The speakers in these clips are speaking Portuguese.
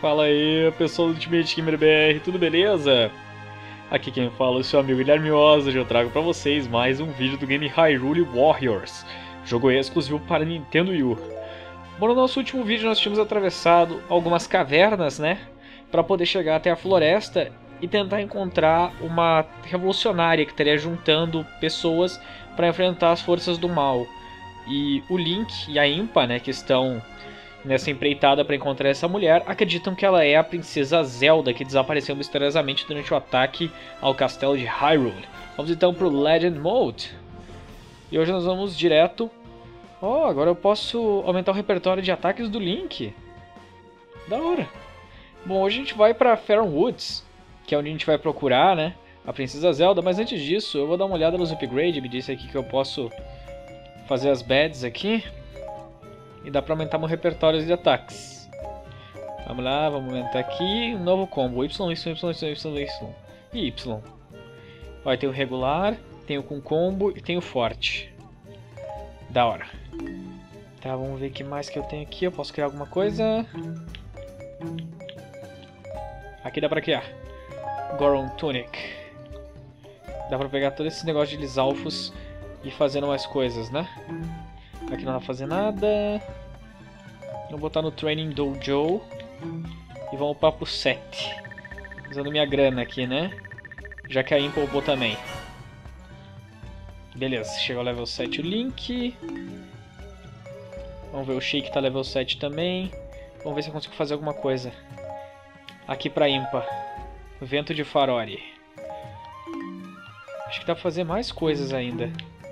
Fala aí, pessoal do Ultimate Gamer BR, tudo beleza? Aqui quem fala é o seu amigo Guilherme Oz. Hoje eu trago pra vocês mais um vídeo do game Hyrule Warriors, jogo exclusivo para Nintendo Wii U. Bom, no nosso último vídeo nós tínhamos atravessado algumas cavernas, né, para poder chegar até a floresta e tentar encontrar uma revolucionária que estaria juntando pessoas para enfrentar as forças do mal. E o Link e a Impa, né, que estão nessa empreitada para encontrar essa mulher, acreditam que ela é a princesa Zelda, que desapareceu misteriosamente durante o ataque ao castelo de Hyrule. Vamos então para o Legend Mode. E hoje nós vamos direto... Oh, agora eu posso aumentar o repertório de ataques do Link. Da hora. Bom, hoje a gente vai para Faron Woods, que é onde a gente vai procurar, né, a princesa Zelda. Mas antes disso, eu vou dar uma olhada nos upgrades. Me disse aqui que eu posso fazer as badges aqui. E dá pra aumentar meu repertório de ataques. Vamos lá, vamos aumentar aqui. Um novo combo. Y, Y, Y, Y, Y. E Y. Vai ter o regular, tem o com combo e tem o forte. Da hora. Tá, vamos ver o que mais que eu tenho aqui. Eu posso criar alguma coisa. Aqui dá pra criar. Goron Tunic. Dá pra pegar todo esse negócio de Lizalfos e fazendo mais coisas, né? Aqui não dá pra fazer nada. Vou botar no Training Dojo. E vamos upar pro 7. Usando minha grana aqui, né? Já que a Impa upou também. Beleza, chegou ao level 7 o Link. Vamos ver, o Sheik tá level 7 também. Vamos ver se eu consigo fazer alguma coisa. Aqui pra Impa. Vento de Farore. Acho que dá pra fazer mais coisas ainda.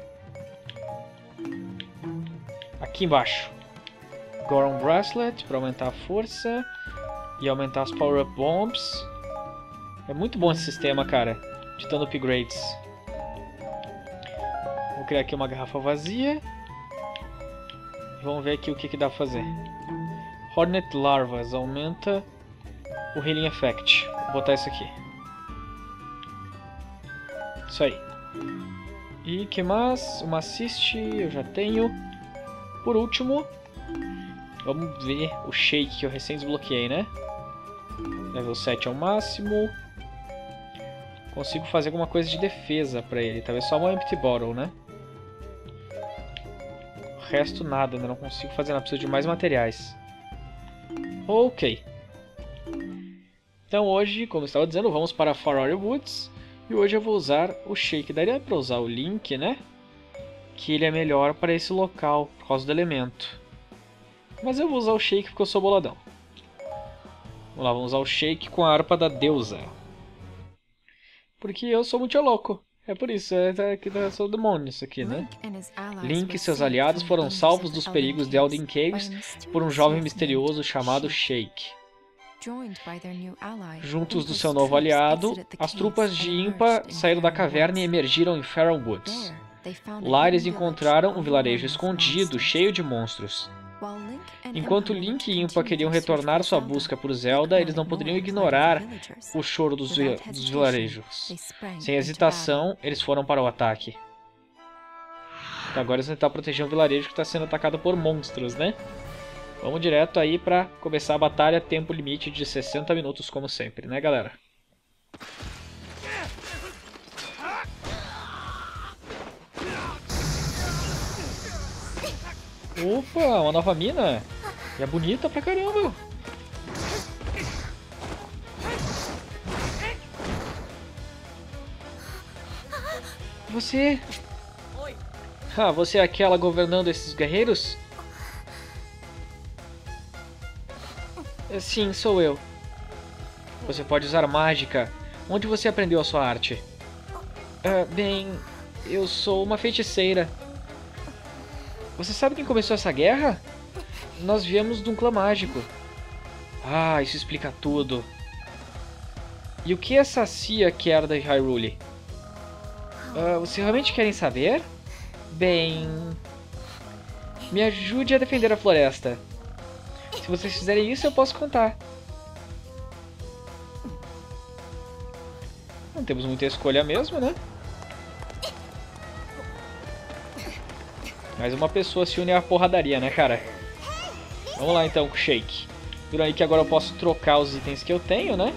Aqui embaixo, Goron Bracelet para aumentar a força e aumentar as Power Up Bombs. É muito bom esse sistema, cara, de dando upgrades. Vou criar aqui uma garrafa vazia. Vamos ver aqui o que dá pra fazer. Hornet Larvas aumenta o Healing Effect. Vou botar isso aqui. Isso aí. E que mais? Uma Assist eu já tenho. Por último, vamos ver o Shake que eu recém desbloqueei, né? Level 7 é o máximo. Consigo fazer alguma coisa de defesa pra ele. Talvez só uma Empty Bottle, né? O resto nada, ainda não consigo fazer nada. Preciso de mais materiais. Ok. Então hoje, como eu estava dizendo, vamos para Farore Woods. E hoje eu vou usar o Shake. Daria pra usar o Link, né? Que ele é melhor para esse local, por causa do elemento. Mas eu vou usar o Shake porque eu sou boladão. Vamos lá, vamos usar o Shake com a harpa da deusa. Porque eu sou muito louco. É por isso, eu sou demônio isso aqui, né? Link e seus aliados foram salvos dos perigos de Elden Caves por um jovem misterioso chamado Shake. Juntos do seu novo aliado, as tropas de Impa saíram da caverna e emergiram em Faron Woods. Lá eles encontraram um vilarejo escondido, cheio de monstros. Enquanto Link e Impa queriam retornar sua busca por Zelda, eles não poderiam ignorar o choro dos vilarejos. Sem hesitação, eles foram para o ataque. Agora eles vão tentar proteger um vilarejo que está sendo atacado por monstros, né? Vamos direto aí para começar a batalha, tempo limite de 60 minutos como sempre, né, galera? Opa, uma nova mina. E é bonita pra caramba. Você... Ah, você é aquela governando esses guerreiros? Sim, sou eu. Você pode usar mágica. Onde você aprendeu a sua arte? Bem, eu sou uma feiticeira. Você sabe quem começou essa guerra? Nós viemos de um clã mágico. Ah, isso explica tudo. E o que essa Cia quer da Hyrule? Vocês realmente querem saber? Bem... Me ajude a defender a floresta. Se vocês fizerem isso, eu posso contar. Não temos muita escolha mesmo, né? Mais uma pessoa se une à porradaria, né, cara? Vamos lá então com o Shake. Viram aí que agora eu posso trocar os itens que eu tenho, né?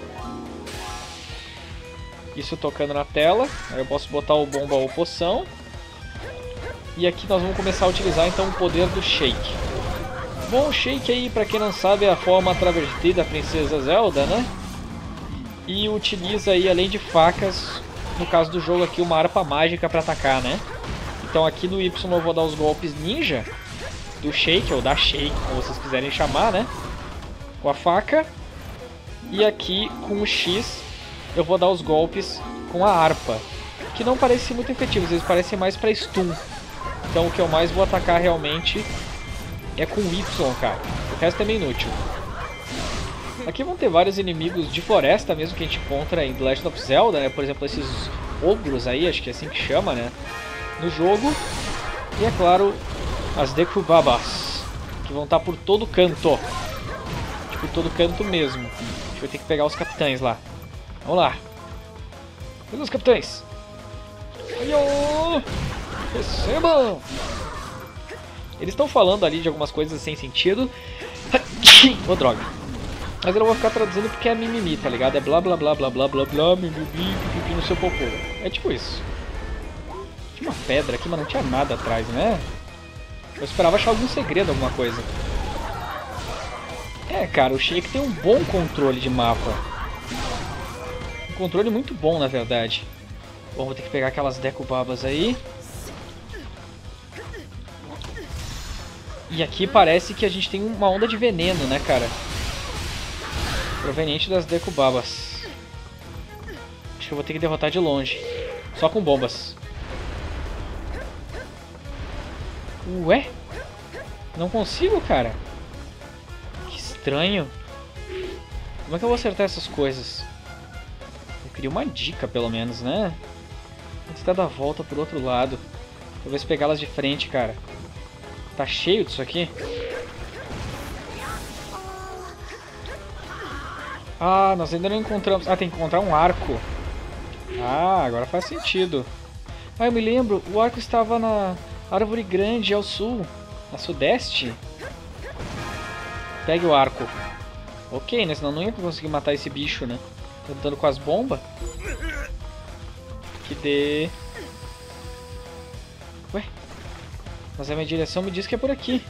Isso tocando na tela. Aí eu posso botar o bomba ou poção. E aqui nós vamos começar a utilizar então o poder do Shake. Bom, o Shake aí, pra quem não sabe, é a forma travesti da Princesa Zelda, né? E utiliza aí, além de facas, no caso do jogo aqui, uma harpa mágica pra atacar, né? Então aqui no Y eu vou dar os golpes ninja do Shake, ou da Shake, como vocês quiserem chamar, né? Com a faca. E aqui com o X eu vou dar os golpes com a harpa, que não parecem muito efetivos, eles parecem mais pra stun. Então o que eu mais vou atacar realmente é com o Y, cara. O resto é meio inútil. Aqui vão ter vários inimigos de floresta mesmo que a gente encontra em The Legend of Zelda, né? Por exemplo, esses ogros aí, acho que é assim que chama, né? No jogo. E é claro, as Dekubabas, que vão estar por todo canto. Por todo canto mesmo. A gente vai ter que pegar os capitães lá. Vamos lá. Cadê os capitães? Aiô! Recebam! Eles estão falando ali de algumas coisas sem sentido. Ô, droga. Mas eu não vou ficar traduzindo porque é mimimi, tá ligado? É blá blá blá blá blá blá blá, mimimi, pipi no seu popô. É tipo isso. Tinha uma pedra aqui, mas não tinha nada atrás, né? Eu esperava achar algum segredo, alguma coisa. É, cara, o Shake tem um bom controle de mapa. Um controle muito bom, na verdade. Bom, vou ter que pegar aquelas Dekubabas aí. E aqui parece que a gente tem uma onda de veneno, né, cara? Proveniente das Dekubabas. Acho que eu vou ter que derrotar de longe. Só com bombas. Ué? Não consigo, cara. Que estranho. Como é que eu vou acertar essas coisas? Eu queria uma dica, pelo menos, né? Antes de dar a volta pro outro lado. Talvez pegá-las de frente, cara. Tá cheio disso aqui. Ah, nós ainda não encontramos... Ah, tem que encontrar um arco. Ah, agora faz sentido. Ah, eu me lembro. O arco estava na árvore grande ao sul. Na sudeste. Pegue o arco. Ok, né? Senão não ia conseguir matar esse bicho, né? Tô lutando com as bombas. Que dê... Ué? Mas a minha direção me diz que é por aqui.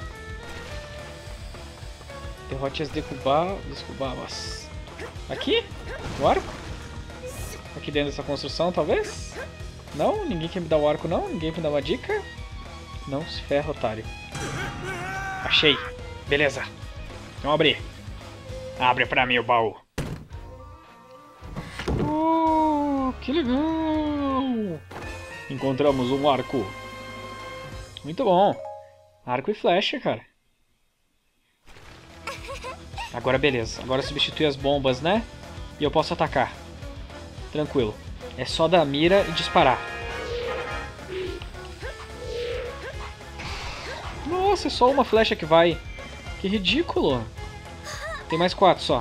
Derrote as Dekubabas. Aqui? O arco? Aqui dentro dessa construção, talvez? Não? Ninguém quer me dar o arco, não? Ninguém me dá uma dica? Não se ferra, otário. Achei. Beleza. Vamos abrir. Abre pra mim o baú. Que legal! Encontramos um arco. Muito bom. Arco e flecha, cara. Agora beleza. Agora substitui as bombas, né? E eu posso atacar. Tranquilo. É só dar mira e disparar. Nossa, é só uma flecha que vai. Que ridículo. Tem mais 4 só.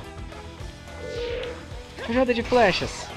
Rajada de flechas.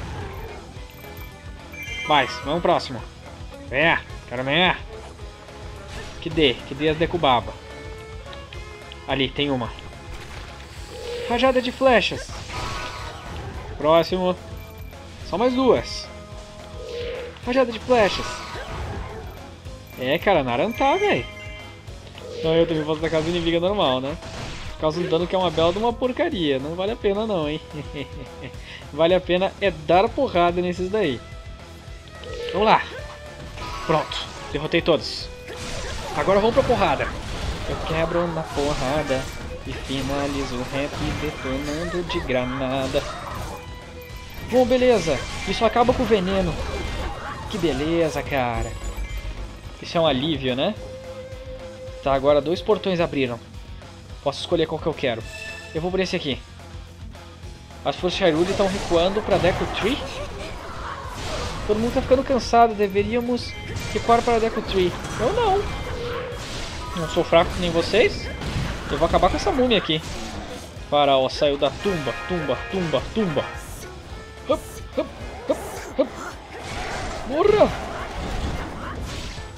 Mais, vamos pro próximo. Venha, quero venha. Que dê as Dekubaba. Ali, tem uma. Rajada de flechas. Próximo. Só mais 2. Rajada de flechas. É, cara, Narantá, velho. Não, eu também posso atacar as inimigas normal, né? Causa um dano que é uma bela de uma porcaria. Não vale a pena não, hein? Vale a pena é dar porrada nesses daí. Vamos lá. Pronto. Derrotei todos. Agora vamos pra porrada. Eu quebro na porrada e finalizo o rap detonando de granada. Bom, beleza. Isso acaba com o veneno. Que beleza, cara. Isso é um alívio, né? Tá, agora 2 portões abriram. Posso escolher qual que eu quero. Eu vou por esse aqui. As forças de Hyrule estão recuando para Deku Tree. Todo mundo tá ficando cansado. Deveríamos recuar para Deku Tree. Eu não. Não sou fraco que nem vocês. Eu vou acabar com essa múmia aqui. Faraó saiu da tumba. Tumba, tumba, tumba. Hup, hup, hup, hup. Morra!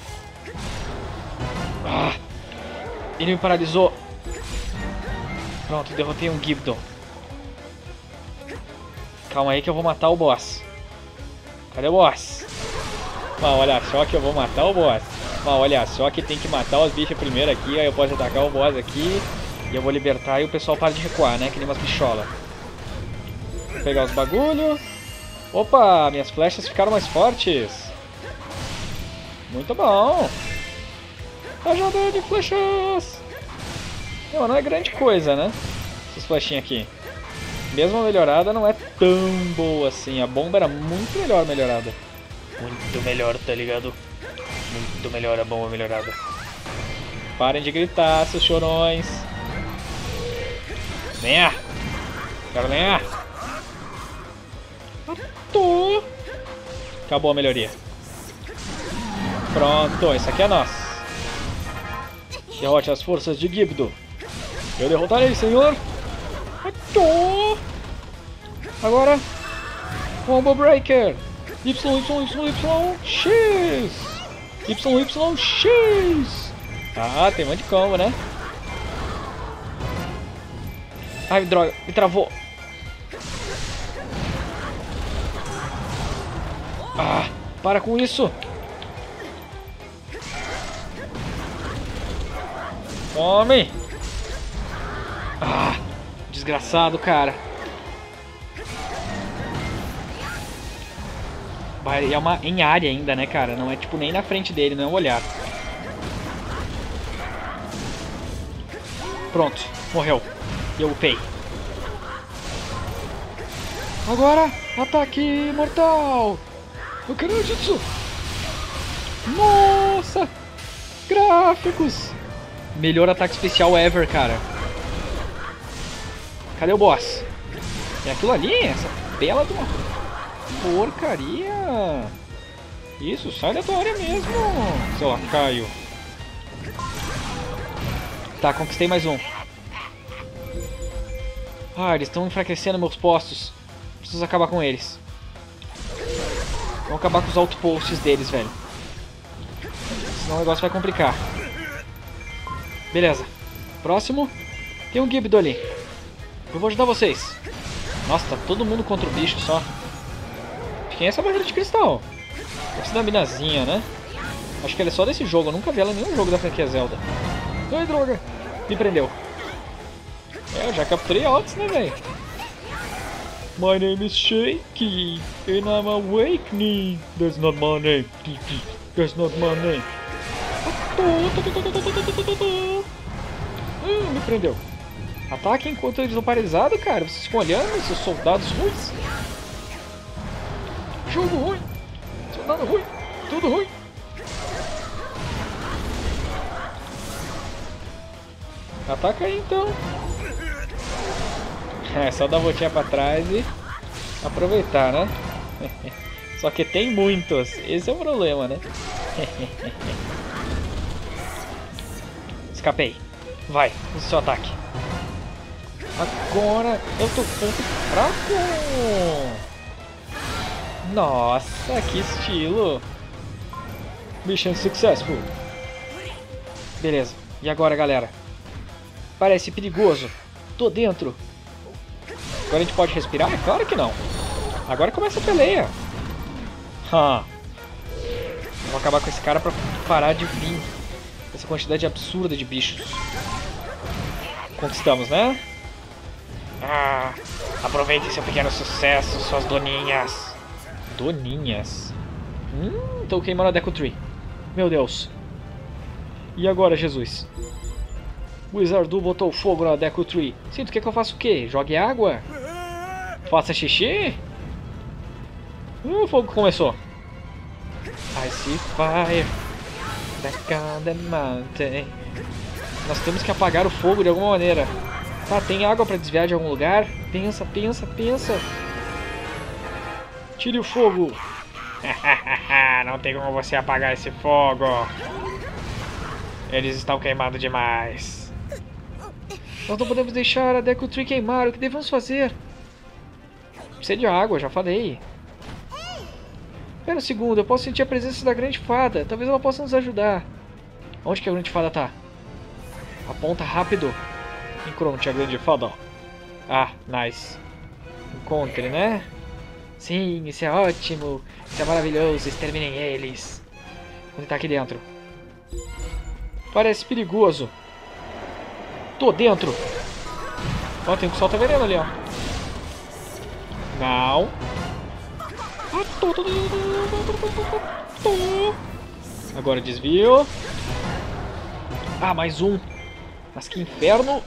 Ah, ele me paralisou. Pronto, derrotei um Gibdon. Calma aí que eu vou matar o boss. Cadê o boss? Bom, olha só que eu vou matar o boss. Bom, olha só que tem que matar os bichos primeiro aqui. Aí eu posso atacar o boss aqui. E eu vou libertar e o pessoal para de recuar, né? Que nem umas bicholas. Vou pegar os bagulho. Opa, minhas flechas ficaram mais fortes. Muito bom. Rajada de flechas. Não é grande coisa, né? Essas flechinhas aqui. Mesmo a melhorada não é tão boa assim. A bomba era muito melhor melhorada. Muito melhor, tá ligado? Muito melhor a bomba melhorada. Parem de gritar, seus chorões. Venha! Quero venha! Matou! Acabou a melhoria. Pronto, isso aqui é nosso. Derrote as forças de Gibdo. Eu derrotarei, senhor! Matou! Agora, Combo Breaker! Y, X! Y, X! Ah, tem um monte de combo, né? Ai, droga, me travou! Ah, para com isso! Tome! Ah, desgraçado, cara. É uma em área ainda, né, cara? Não é tipo nem na frente dele, não é um olhar. Pronto, morreu. E eu upei. Agora, ataque mortal. Eu quero o jutsu. Nossa! Gráficos! Melhor ataque especial ever, cara. Cadê o boss? É aquilo ali? Essa bela de uma porcaria. Isso, sai da tua área mesmo, seu lacaio. Tá, conquistei mais um. Ah, eles estão enfraquecendo meus postos. Preciso acabar com eles. Vamos acabar com os outposts deles, velho. Senão o negócio vai complicar. Beleza. Próximo. Tem um Gibdo ali. Eu vou ajudar vocês. Nossa, tá todo mundo contra o bicho só. Quem é essa barreira de cristal? Deve ser da minazinha, né? Acho que ela é só desse jogo. Eu nunca vi ela em nenhum jogo da franquia Zelda. Ai, droga. Me prendeu. É, eu já capturei antes, né, velho? My name is Shaky. And I'm awakening. That's not my name. That's not my name. Me prendeu. Ataque enquanto eles estão paralisados, cara. Vocês ficam olhando, seus soldados ruins. Jogo ruim. Soldado ruim. Tudo ruim. Ataca aí então. É, só dar uma voltinha pra trás e aproveitar, né? Só que tem muitos. Esse é o problema, né? Escapei. Vai, use seu ataque. Agora eu tô ponto fraco. Nossa, que estilo. Mission successful. Beleza. E agora, galera? Parece perigoso. Tô dentro. Agora a gente pode respirar? É claro que não. Agora começa a peleia. Vou acabar com esse cara pra parar de vir essa quantidade absurda de bichos. Conquistamos, né? Aproveite seu pequeno sucesso, suas doninhas. Doninhas? Tô queimando a Deku Tree. Meu Deus. E agora, Jesus? O Wizardu botou fogo na Deku Tree. Sinto que eu faço o quê? Jogue água? Faça xixi? O fogo começou. I see fire back on the mountain. Nós temos que apagar o fogo de alguma maneira. Tá, tem água pra desviar de algum lugar? Pensa, pensa, pensa. Tire o fogo. Não tem como você apagar esse fogo. Eles estão queimados demais. Nós não podemos deixar a Deku Tree queimar. O que devemos fazer? Precisa de água, já falei. Espera um segundo, eu posso sentir a presença da grande fada. Talvez ela possa nos ajudar. Onde que a grande fada tá? Aponta rápido. Encontre a grande fada. Ah, nice. Encontre, né? Sim, isso é ótimo. Isso é maravilhoso. Exterminem eles. Onde tá aqui dentro? Parece perigoso. Tô dentro. Ó, tem um que solta veneno ali, ó. Não. Agora desvio. Ah, mais um. Mas que inferno.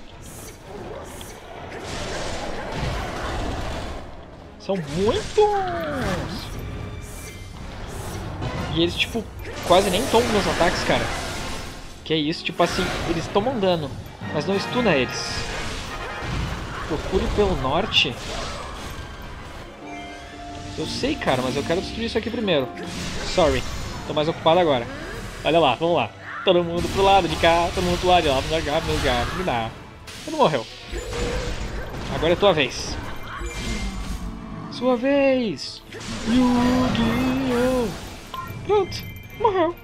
São muitos. E eles, tipo, quase nem tomam meus ataques, cara. Que é isso, tipo assim, eles tomam dano, mas não stuna eles. Procure pelo norte. Eu sei, cara, mas eu quero destruir isso aqui primeiro. Sorry, tô mais ocupado agora. Olha lá, vamos lá. Todo mundo pro lado de cá, todo mundo pro lado de lá. No lugar, me dá. Todo morreu. Agora é tua vez. Sua vez! Yu-Gi-Oh! Pronto, morreu.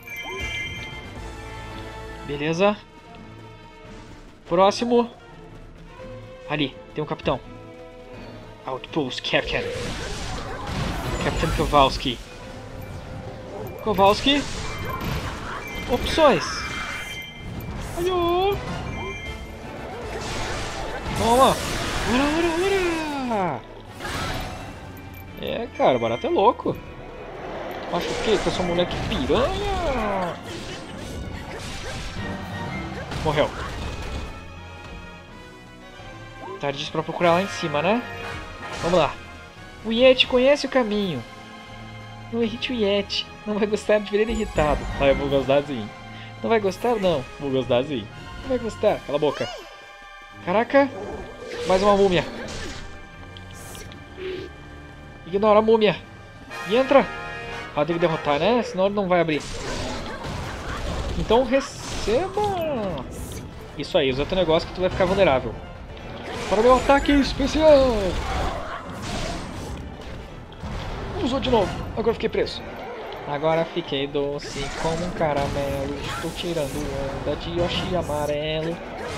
Beleza. Próximo. Ali, tem um capitão. Outpost Captain. Capitão Kowalski. Kowalski. Opções. Aiô. Toma. Ura. É, cara, o barato é louco. Acho que eu sou um moleque piranha. Morreu. Tarde pra procurar lá em cima, né? Vamos lá. O Yeti conhece o caminho. Não irrite o Yeti. Não vai gostar de ver ele irritado. Ah, eu vou gostar sim. Não vai gostar? Não. Vou gostar sim. Não vai gostar. Cala a boca. Caraca. Mais uma múmia. Ignora a múmia. E entra. Ah, tem que derrotar, né? Senão ele não vai abrir. Então receba. Isso aí, usa teu negócio que tu vai ficar vulnerável. Para meu ataque especial. Usou de novo. Agora fiquei preso. Agora fiquei doce como um caramelo. Estou tirando onda de Yoshi amarelo.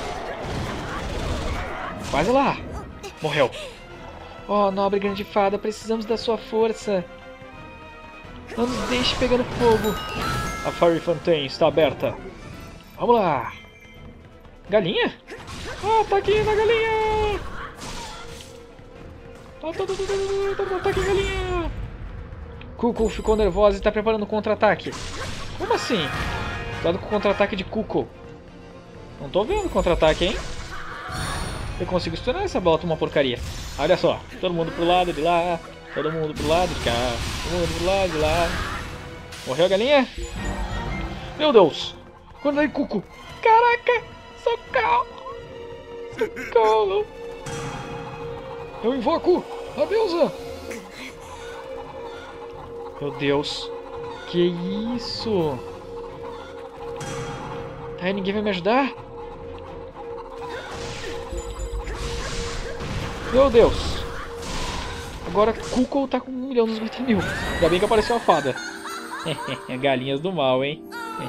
Quase lá. Morreu. Oh, nobre grande fada, precisamos da sua força. Não nos deixe pegando fogo. A Fairy Fountain está aberta. Vamos lá. Galinha? Ah, tá aqui na galinha. Tá aqui, galinha. Cuckoo ficou nervosa e está preparando um contra-ataque. Como assim? Cuidado com o contra-ataque de Cuckoo. Não tô vendo o contra-ataque, hein? Eu consigo stunar essa bola, uma porcaria. Olha só, todo mundo pro lado de lá, todo mundo pro lado de cá, todo mundo pro lado de lá. Morreu a galinha? Meu Deus! Quando aí, Cuco? Caraca! Socorro! Socorro! Eu invoco a deusa! Meu Deus! Que isso? Tá, aí, ninguém vai me ajudar? Meu Deus! Agora Cuckoo tá com 1.090.000. Ainda bem que apareceu a fada. Galinhas do mal, hein?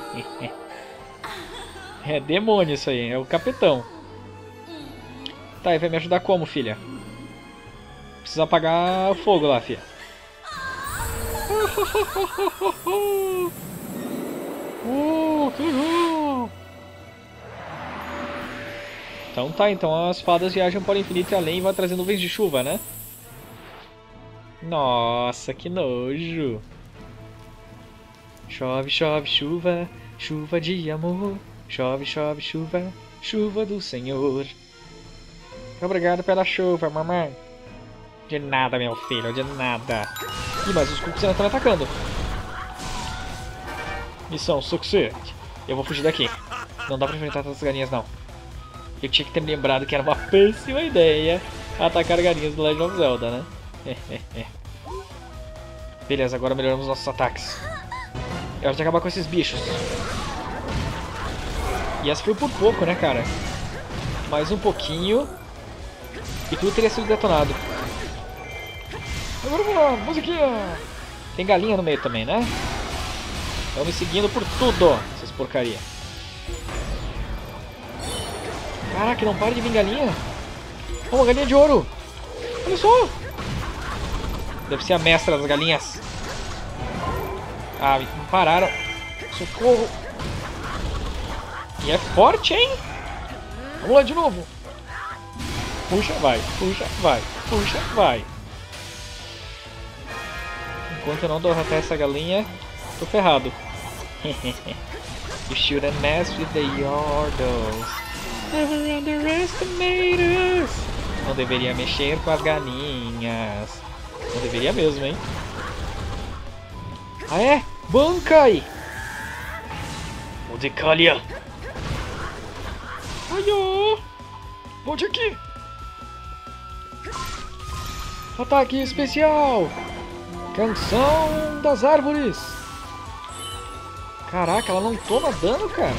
É demônio isso aí, é o capitão. Tá, e vai me ajudar como, filha? Precisa apagar o fogo lá, filha. Que legal! Então tá, então as fadas viajam para o infinito e além e vai trazer nuvens de chuva, né? Nossa, que nojo! Chove, chove, chuva, chuva de amor. Chove, chove, chuva, chuva do Senhor. Obrigado pela chuva, mamãe. De nada, meu filho, de nada. Ih, mas os cucos ainda estão me atacando. Missão success. Eu vou fugir daqui. Não dá pra enfrentar todas as galinhas, não. Eu tinha que ter me lembrado que era uma péssima ideia atacar galinhas do Legend of Zelda, né? Beleza, agora melhoramos nossos ataques. É hora de acabar com esses bichos. E essa foi por pouco, né, cara? Mais um pouquinho e tudo teria sido detonado. Agora vamos lá, musiquinha! Tem galinha no meio também, né? Estão me seguindo por tudo, essas porcaria. Caraca, não para de vir galinha. Oh, uma galinha de ouro. Olha só. Deve ser a mestra das galinhas. Ah, me pararam. Socorro. E é forte, hein? Vamos lá de novo. Puxa, vai. Puxa, vai. Puxa, vai. Enquanto eu não derrotar essa galinha, tô ferrado. You shouldn't mess with the Yordos. Never underestimate us. Não deveria mexer com as galinhas. Não deveria mesmo, hein? Ah, é? Bankai! Odecalia! Ai, ó! Volte aqui! Ataque especial! Canção das árvores! Caraca, ela não toma dano, cara!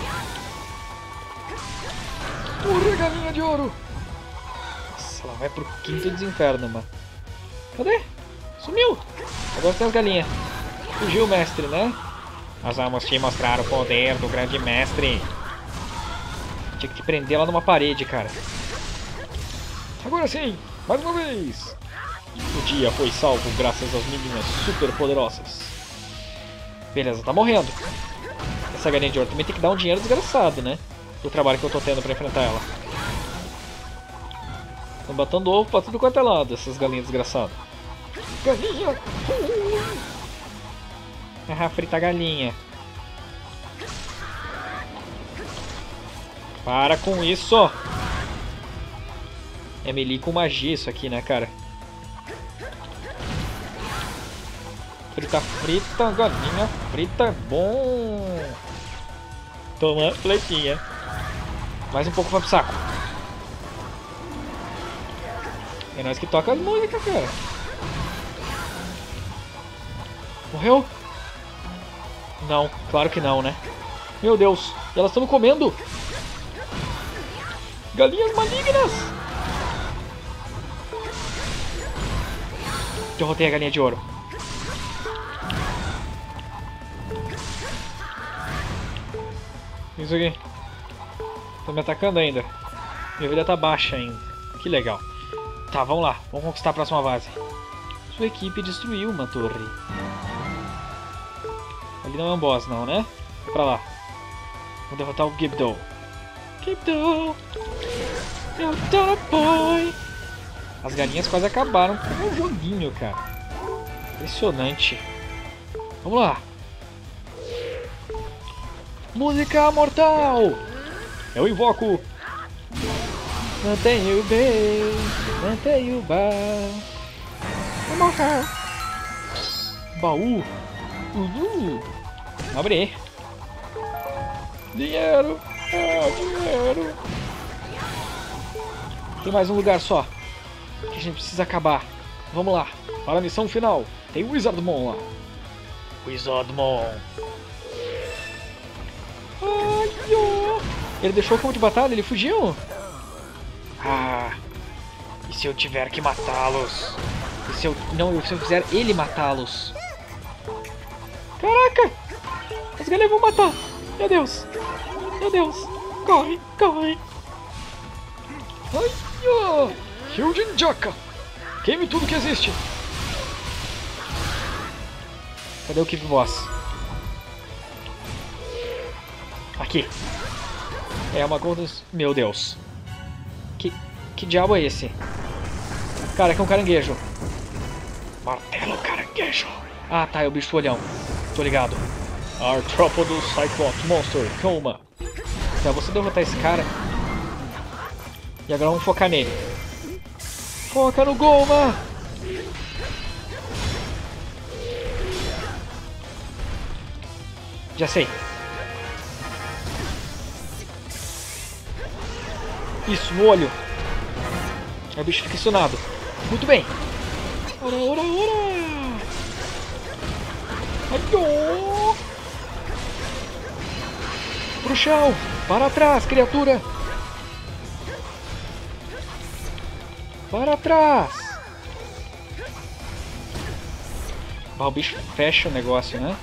Porra, galinha de ouro! Nossa, ela vai pro quinto dos infernos, mano. Cadê? Sumiu! Agora tem as galinhas. Fugiu, mestre, né? Nós vamos te mostrar o poder do grande mestre. Tinha que te prender lá numa parede, cara. Agora sim! Mais uma vez! O dia foi salvo graças às meninas super poderosas. Beleza, tá morrendo. Essa galinha de ouro também tem que dar um dinheiro desgraçado, né? Do trabalho que eu tô tendo pra enfrentar ela. Estão batendo ovo pra tudo quanto é lado, essas galinhas desgraçadas. Galinha! Ah, frita galinha. Para com isso! É melee com magia isso aqui, né, cara? Frita, frita, galinha, frita é bom. Toma, flechinha. Mais um pouco vai pro saco. É nós que toca as músicas, cara. Morreu? Não, claro que não, né? Meu Deus, elas estão comendo. Galinhas malignas. Derrotei a galinha de ouro. Isso aqui. Tá me atacando ainda. Minha vida tá baixa ainda. Que legal. Tá, vamos lá. Vamos conquistar a próxima base. Sua equipe destruiu uma torre. Ali não é um boss não, né? Vai pra lá. Vamos derrotar o Gibdo. Gibdo! Eu top boy! As galinhas quase acabaram com o joguinho, cara. Impressionante. Vamos lá. Música mortal! Eu invoco. Mantenha o bem, mantenha o bar. Vou morrer. Baú. Abre. Dinheiro. Ah, dinheiro. Tem mais um lugar só que a gente precisa acabar. Vamos lá. Para a missão final. Tem o Wizardmon lá. Wizardmon. Ai, ó. Ele deixou o campo de batalha? Ele fugiu? Ah. E se eu tiver que matá-los? E se eu... Não, se eu fizer ele matá-los? Caraca! As galinhas vão matar! Meu Deus! Meu Deus! Corre! Corre! Ai, ó! Hyujin Jaka! Queime tudo que existe! Cadê o Keep Boss? Aqui! É uma Golden... Meu Deus! Que diabo é esse? Cara, que é um caranguejo! Martelo caranguejo! Ah, tá, é o bicho olhão. Tô ligado. Arthropodos Cyclops Monster, calma. Tá, você derrotar esse cara. E agora vamos focar nele. Foca no Goma! Já sei. Isso, no olho. Aí o bicho fica estunado. Muito bem. Ora, ora, ora. Aiô! Pro chão! Para trás, criatura! Para trás! Ah, o bicho fecha o negócio, né?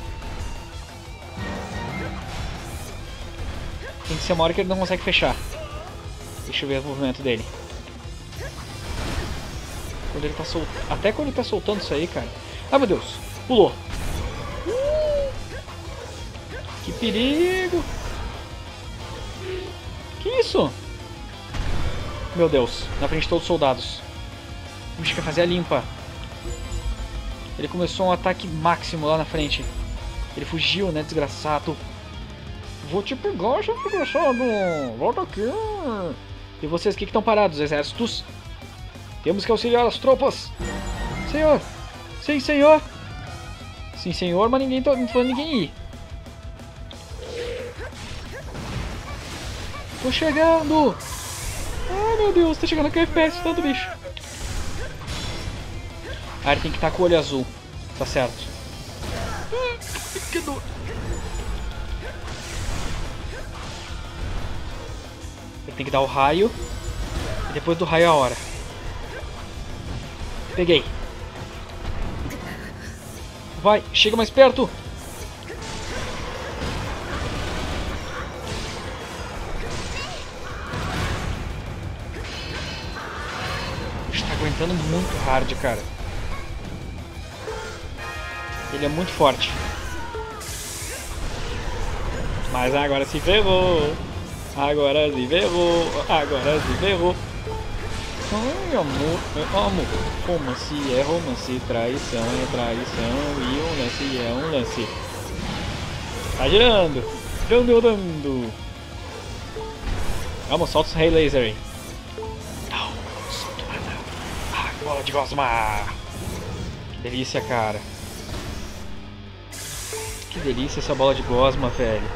Tem que ser uma hora que ele não consegue fechar. Deixa eu ver o movimento dele. Quando ele tá até quando ele tá soltando isso aí, cara. Ai, meu Deus. Pulou. Que perigo. Que isso? Meu Deus. Na frente de todos os soldados. O bicho quer fazer a limpa. Ele começou um ataque máximo lá na frente. Ele fugiu, né, desgraçado. Vou te pegar, seu desgraçado. Volta aqui. E vocês, que estão parados, exércitos? Temos que auxiliar as tropas. Senhor. Sim, senhor. Sim, senhor, mas ninguém tá falando ninguém ir. Tô chegando. Ai, meu Deus, tá chegando aqui o FPS, tanto bicho. Ah, ele tem que estar com o olho azul. Tá certo. Que dor. Ele tem que dar o raio. E depois do raio a hora. Peguei. Vai, chega mais perto. Está aguentando muito hard, cara. Ele é muito forte. Mas agora se ferrou. Agora se ferrou. Agora se ferrou. Ai, amor, amor. Romance é romance, traição é traição e um lance é um lance. Tá girando. Girando. Vamos, solta os Ray Laser aí. Não, solta nada. Ah, bola de gosma. Que delícia, cara. Que delícia essa bola de gosma, velho.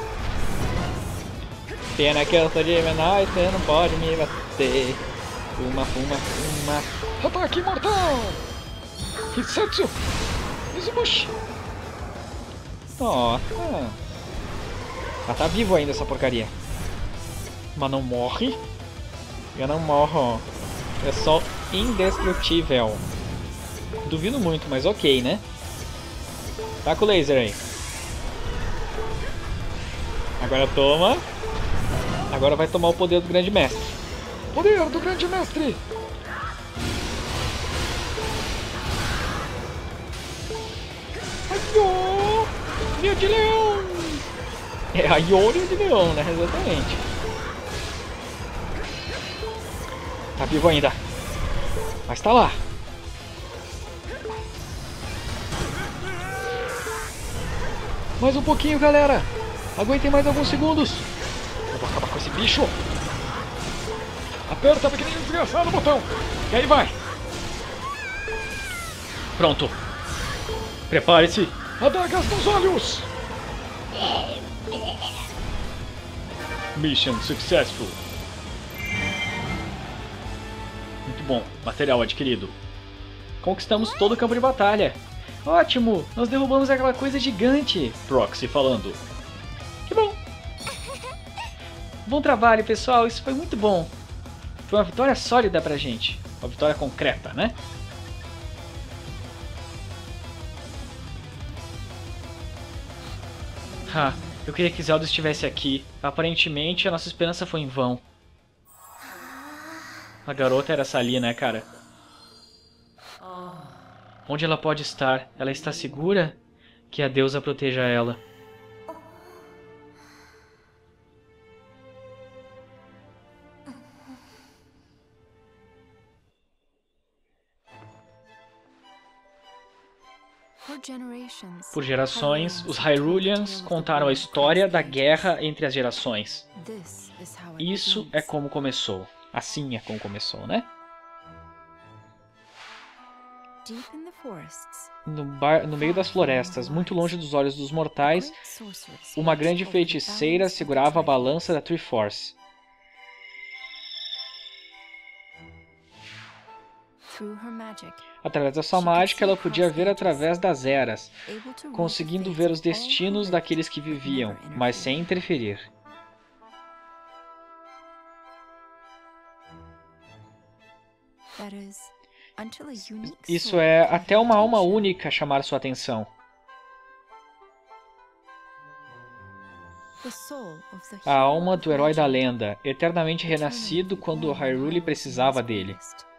Pena que eu tô de menor e você não pode me bater. Fuma. Ataque mortal! Hitsetsu! Izubushi! Nossa! Ela tá vivo ainda, essa porcaria. Mas não morre. Eu não morro. Eu sou indestrutível. Duvido muito, mas ok, né? Tá com o laser aí. Agora toma. Agora vai tomar o poder do grande mestre. Poder do grande mestre! Aiô! Rio de Leão! É, aiô, Rio de Leão, né? Exatamente. Tá vivo ainda. Mas tá lá. Mais um pouquinho, galera. Aguentem mais alguns segundos. Eu vou acabar com esse bicho. Aperta, pequenininho desgraçado, o botão. E aí vai. Pronto. Prepare-se. Adagas nos olhos. Mission successful. Muito bom. Material adquirido. Conquistamos todo o campo de batalha. Ótimo. Nós derrubamos aquela coisa gigante. Proxy falando. Que bom. Bom trabalho, pessoal. Isso foi muito bom. Foi uma vitória sólida pra gente. Uma vitória concreta, né? Eu queria que Zelda estivesse aqui. Aparentemente, a nossa esperança foi em vão. A garota era essa ali, né, cara? Onde ela pode estar? Ela está segura? Que a deusa proteja ela. Por gerações, os Hyruleans contaram a história da guerra entre as gerações. Isso é como começou. Assim é como começou, né? No meio das florestas, muito longe dos olhos dos mortais, uma grande feiticeira segurava a balança da Triforce. Através da sua mágica, ela podia ver através das eras, conseguindo ver os destinos daqueles que viviam, mas sem interferir. Isso é até uma alma única chamar sua atenção. A alma do herói da lenda, eternamente renascido quando Hyrule precisava dele.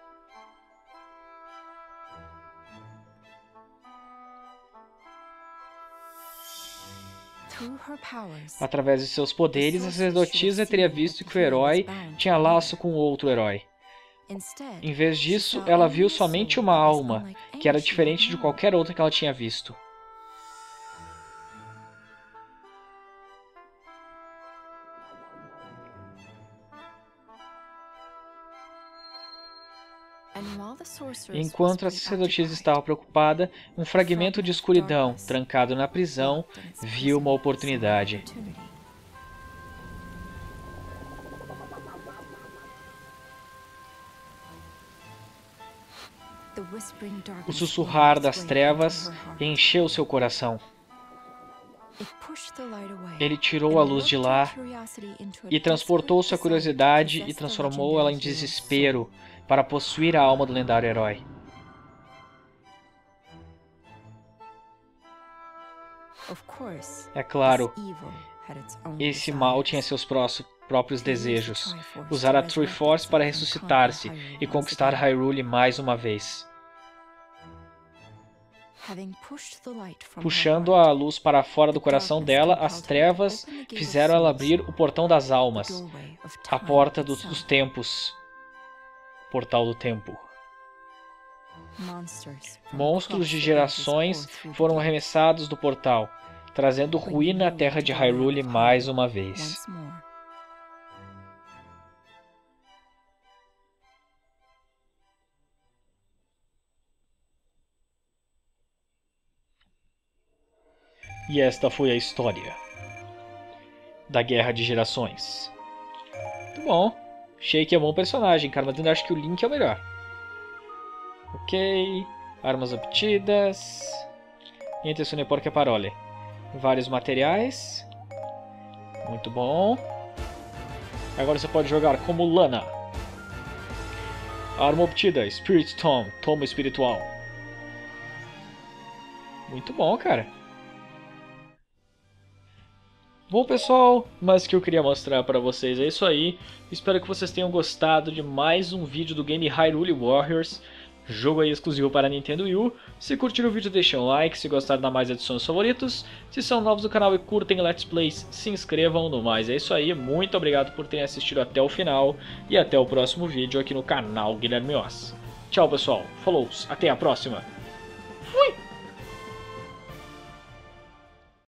Através de seus poderes, a sacerdotisa teria visto que o herói tinha laço com outro herói. Em vez disso, ela viu somente uma alma, que era diferente de qualquer outra que ela tinha visto. Enquanto a sacerdotisa estava preocupada, um fragmento de escuridão, trancado na prisão, viu uma oportunidade. O sussurrar das trevas encheu seu coração. Ele tirou a luz de lá e transportou sua curiosidade e transformou-la em desespero para possuir a alma do lendário herói. É claro, esse mal tinha seus próprios desejos. Usar a Triforce para ressuscitar-se e conquistar Hyrule mais uma vez. Puxando a luz para fora do coração dela, as trevas fizeram ela abrir o portão das almas, a porta dos tempos. Portal do tempo. Monstros de gerações foram arremessados do portal, trazendo ruína à terra de Hyrule mais uma vez. E esta foi a história da Guerra de Gerações. Muito bom. Sheik é um bom personagem, cara, mas eu acho que o Link é o melhor. Ok. Armas obtidas. Intenzione porche parole. Vários materiais. Muito bom. Agora você pode jogar como Lana. Arma obtida. Spirit Tome. Toma espiritual. Muito bom, cara. Bom, pessoal, mas o que eu queria mostrar para vocês é isso aí. Espero que vocês tenham gostado de mais um vídeo do game Hyrule Warriors. Jogo aí exclusivo para Nintendo Wii U. Se curtiram o vídeo, deixem um like. Se gostaram, dá mais adições favoritos. Se são novos no canal e curtem Let's Plays, se inscrevam. No mais, é isso aí. Muito obrigado por terem assistido até o final. E até o próximo vídeo aqui no canal Guilherme Oz. Tchau, pessoal. Falou, até a próxima. Fui!